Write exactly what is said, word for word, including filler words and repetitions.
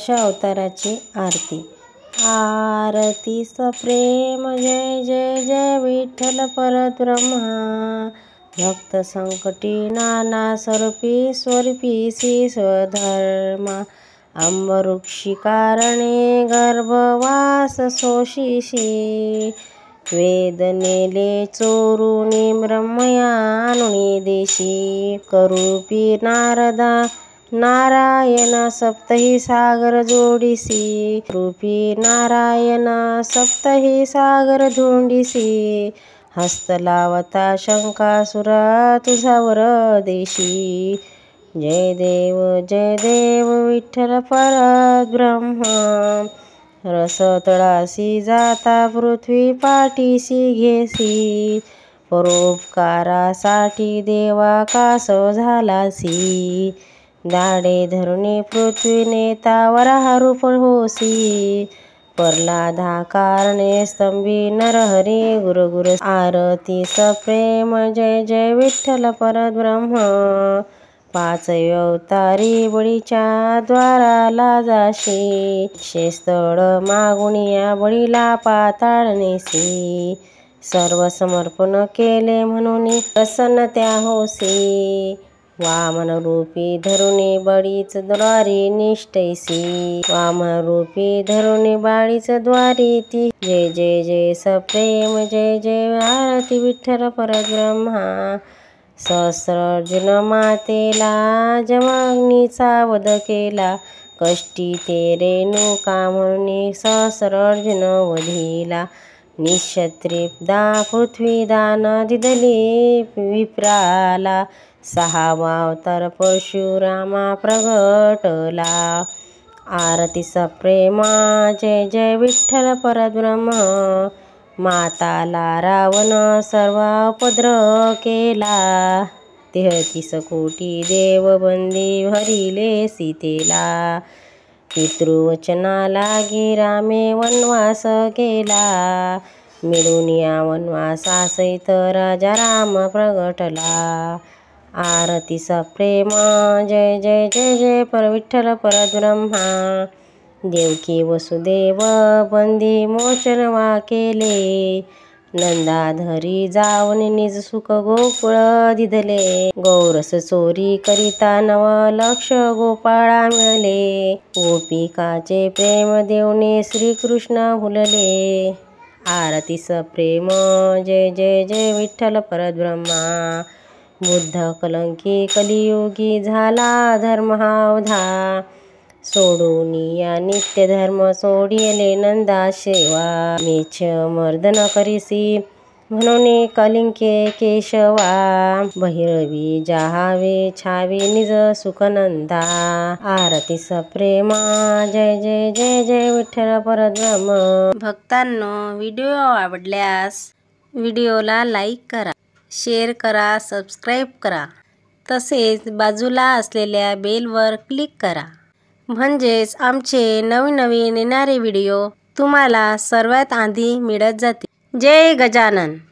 अशा अवताराची आरती। आरती सप्रेम जय जय जय विठ्ठल परब्रह्मा। भक्त संकटी नाना स्वरूपी स्वरूपीसी स्वधर्मा। अंबवृक्षी कारणे गर्भवास शोषिषी। वेद नेले चोरुनी ब्रह्मयानुनी देशी। करूपी नारदा नारायण सप्तही सागर जोडिसी। रूपी नारायण सप्तही सागर धोंडिसी। हस्त लावता शंकासुरा तुझावर देशी। जय देव जय देव विठ्ठल परब्रह्मा। रस तळासी जाता पृथ्वी पाठीसी घेसी। परोपकारासाठी देवा कासव झालासी। दाडे धरुणी पृथ्वीने तावरा रूप होसी। प्रल्हादा कारणे स्तंभी नरहरी गुरुगुर। आरती सप्रेम जय जय विठ्ठल परब्रह्मा। पाच अवतारी बळीच्या द्वाराला जाशी। क्षेस्थळ मागुनिया बळीला पाताळनेसी। सर्व समर्पण केले म्हणून प्रसन्न त्या होसी। वामन रूपी धरुणी बळीच द्वारी निष्ठैसी। वामन रूपी धरुणी बाळीच द्वारी ती। जय जय जय सप्रेम जय जय आरती विठ्ठल परब्रह्मा। सहस्रार्जुन मातेला जमाग्नीचा वध केला। कष्टी ते रेणुका म्हणून सहस्रार्जुन वधिला। निक्षत्रिपदा पृथ्वीदान दिदली विप्राला। सहावा अवतार परशुरामा प्रगटला। आरती सप्रेमा जय जय विठ्ठल परब्रह्मा। माताला रावण सर्व उपद्रव केला। तेहतीस कोटी देव बंदी भरिले सीतेला। पितृवचना लागी रामे वनवास केला। मिळून या वनवासासहित राजा राम प्रगटला। आरती सप्रेम जय जय जय जय पर विठ्ठल परब्रह्मा। देवकी वसुदेव बंदी मोचन वा केले। नंदाधरी जाऊन निज सुख गोकुळ दिधले। गौरस चोरी करिता नव लक्ष गोपाळा मिळले। गोपिकाचे प्रेम देवने श्रीकृष्ण भुलले। आरती सप्रेम जय जय जय विठ्ठल परब्रह्मा। बुद्ध कलंकी कलियुगी झाला धर्म हा अवधा। सोडून या नित्य धर्म सोडिले नंदा सेवा। मेछ मर्दन करिसी म्हणून कलिंके केशवा। बहिरवी जाहावे छावी निज सुखनंदा। आरती सप्रेमा जय जय जय जय विठ्ठल परब्रह्म। भक्तांनो, व्हिडिओ आवडल्यास व्हिडिओला लाईक करा, शेअर करा, सबस्क्राईब करा, तसेच बाजूला असलेल्या बेलवर क्लिक करा, म्हणजेच आमचे नवीन नवीन येणारे व्हिडिओ तुम्हाला सर्वात आधी मिळत जातील। जय गजानन।